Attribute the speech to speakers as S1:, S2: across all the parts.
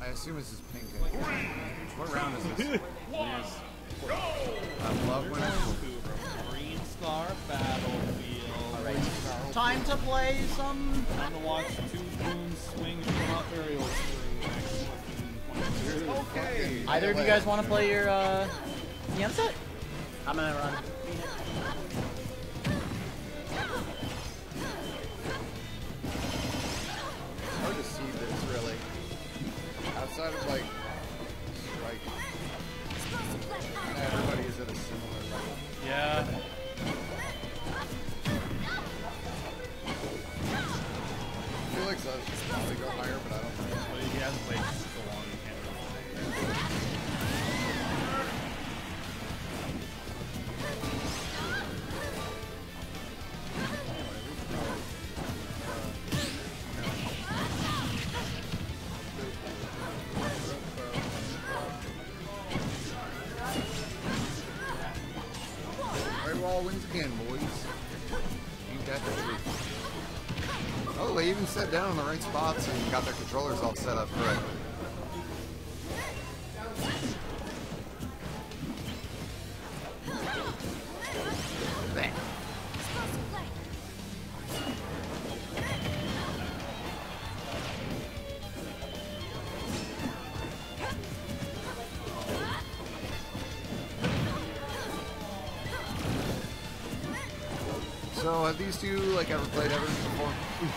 S1: assume this is pink. What round is this? I love when it's
S2: Green Star Battlefield.
S3: Alright. Time to play some.
S2: Time to watch two goons swing from up aerial through.
S1: okay.
S3: Either of you guys want to play your TM set? I'm gonna run.
S1: It's hard to see this really. Outside of like everybody is at a similar level.
S2: Yeah.
S1: I feel like Zuz should probably go higher, but I don't know.
S2: But he hasn't played so long, he can't really play.
S1: Wall wins again, boys. Ain't that the truth? Oh, they even sat down in the right spots and got their controllers all set up correctly. Bang. So, have these two like ever played Everton before?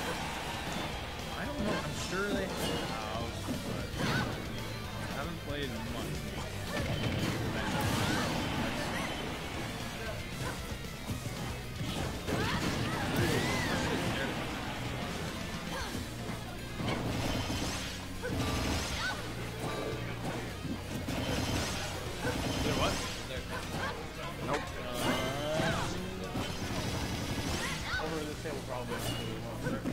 S2: I don't know. I'm sure they have, but I haven't played much. What?
S1: Nope.
S2: Over the table, probably.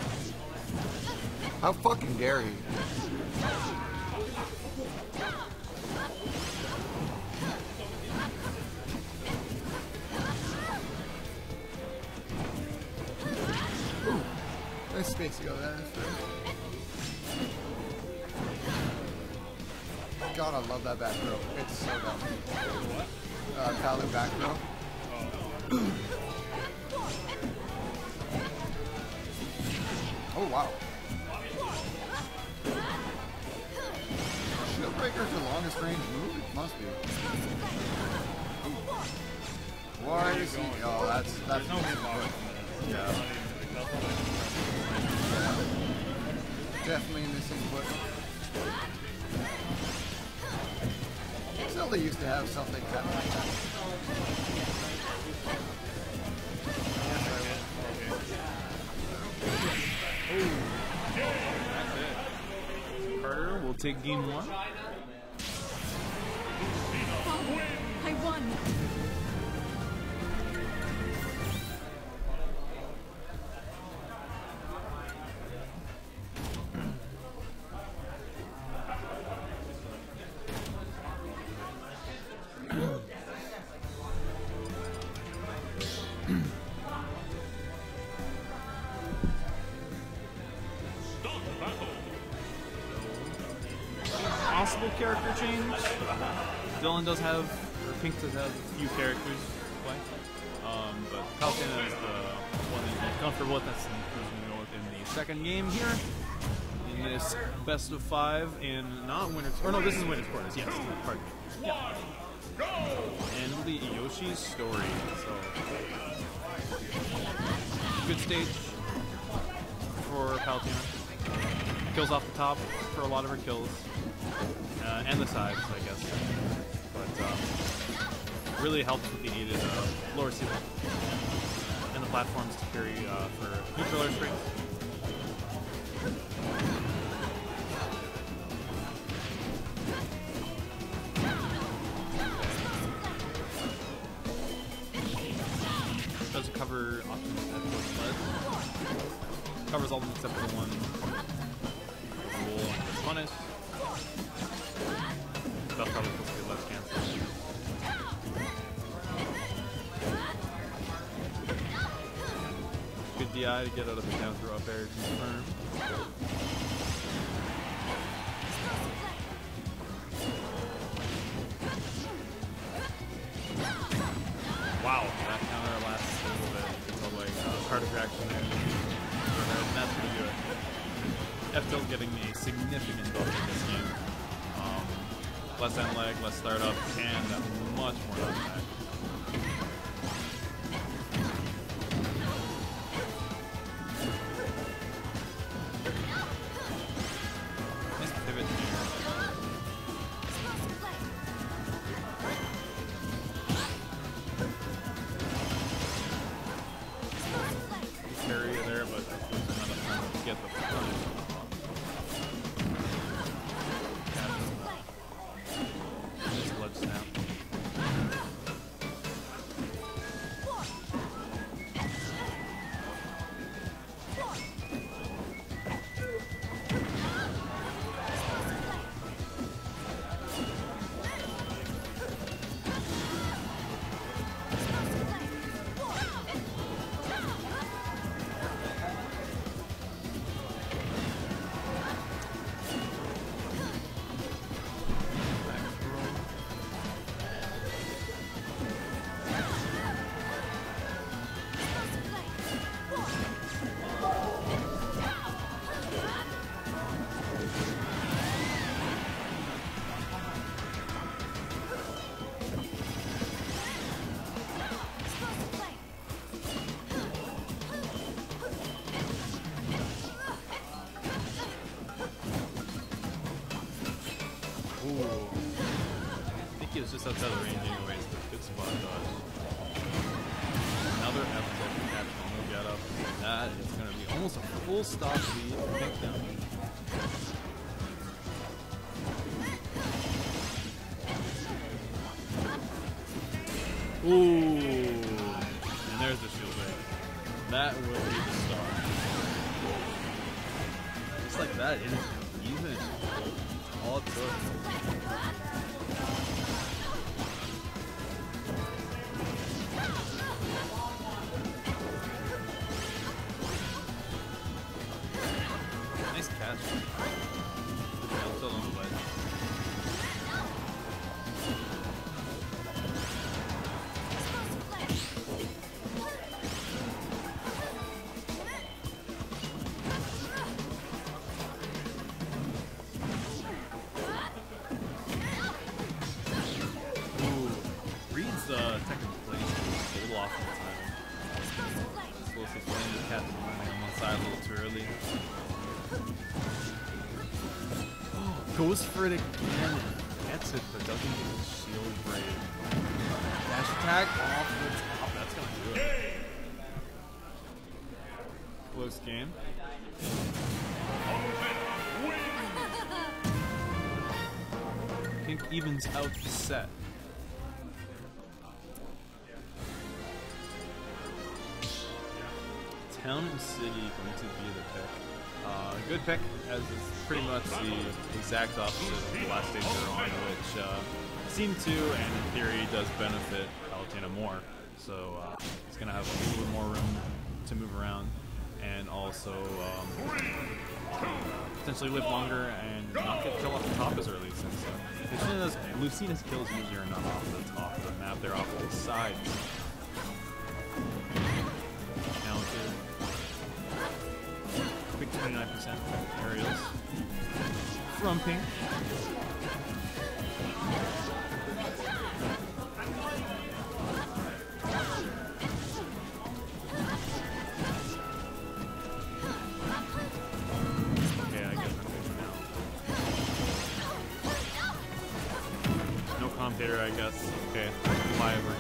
S1: How fucking dare he? Ooh, nice space to go there. God, I love that back row. It's so dumb. Paladin back row. Oh wow. Shieldbreaker's the longest range move? It must be. Ooh. Why is he? Oh, that's
S2: No hitbox.
S1: yeah. Definitely missing foot. Zelda used to have something kind of like that.
S2: Carter will take game one.
S4: I won.
S2: Possible character change. Dylan does have, or Pink does have a few characters to play. But Palutena is the one that he's most comfortable with. That's going to go in the second game here. In this best of 5 and not winners. Or no, this is winners quarters. Yes, pardon me. Yeah. And the Yoshi's story. So good stage for Palutena. Kills off the top for a lot of her kills. And the sides, I guess. But really helps with the needed lower ceiling and the platforms to carry for neutral air strings. Does cover options at both sleds. Covers all of them except for the one rule and punish. That's probably supposed to be less cancel. Good DI to get out of the down throw up air confirmed. F tilt getting a significant buff in this game. Less end lag, less startup, and much more knockback. Nice pivot here. Carry there, but there's not enough time to get the punish. Nice ledge snap. I think he was just outside the range anyways, but good spot dodge. Another F tilt catch normal get up. That is going to be almost a full stop lead for Pink down. Ooh, and there's the shield break. That will be the start. Just like that, it is even. All it took. Nice catch. I'm still on the ledge. Technical place is a little off on the timing. Explosive flame, the cat landing on one side a little too early. Goes for it again, gets it, but doesn't get the shield break. Dash attack off the top, that's gonna do it. Close game. Pink evens out the set. Town and City going to be the pick. Good pick, as is pretty much the exact opposite of the last stage they're on, which seemed to, and in theory, does benefit Palutena more. So it's going to have a little bit more room to move around, and also potentially live longer and not get killed off the top as early, since Lucina's kills usually are not off the top of the map, they're off to the sides. Counter. Quick 29% aerials from Pink. Okay, I guess I'm good now. No commentator, I guess. Okay, flyover.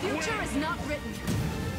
S4: future is not written.